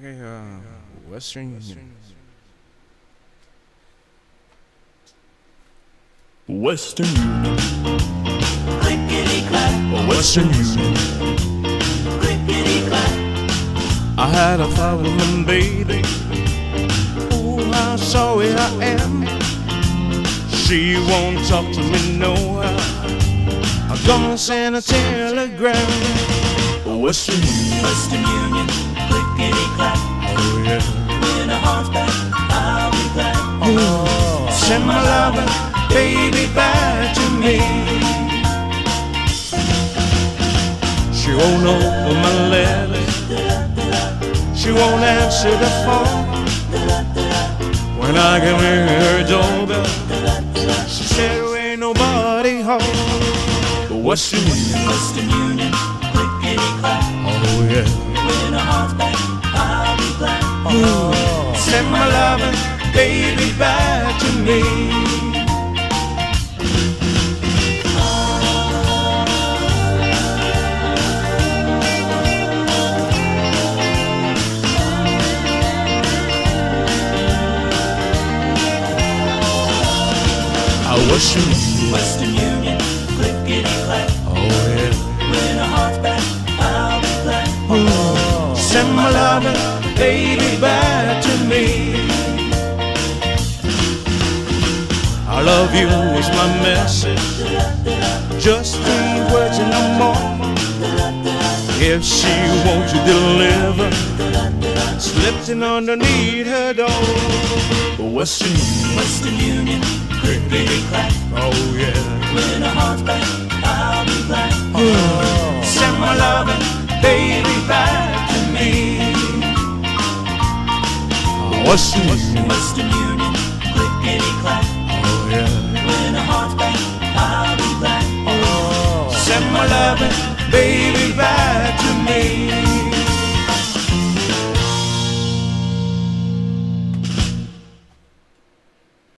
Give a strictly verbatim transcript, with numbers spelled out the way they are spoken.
Okay, uh, Western Union. Western Union. Clickety clack, Western Union. clickety clack. I had a problem, baby. Oh, how sorry I am. She won't talk to me no how. I'm gonna send a telegram. Western Union. Western Union, clickety clack. Oh yeah. When a heart's back, I'll be glad. Oh, send my loving baby back to me. She won't open my letters. She won't answer the phone. When I can ring her doorbell, she said there ain't nobody home. Western Union. Western Union, clickety clack. Oh yeah. When a heart's back, I'll be glad. Oh, send my loving baby back to me. Western Union. Western Union, clickety clack. Oh yeah. When a heart's back, I'll be glad. Oh, send my loving baby back to me. I love you is my message. Just three words and no more. If she won't you deliver, slipped in underneath her door. Western Union. Western Union, clickety clack. Oh yeah. When a heart's back, I'll be glad. Oh, Send my loving baby back to me. Western Union. Western Union, clickety clack. Oh yeah. When a heart's back, I'll be glad. Oh, Send my loving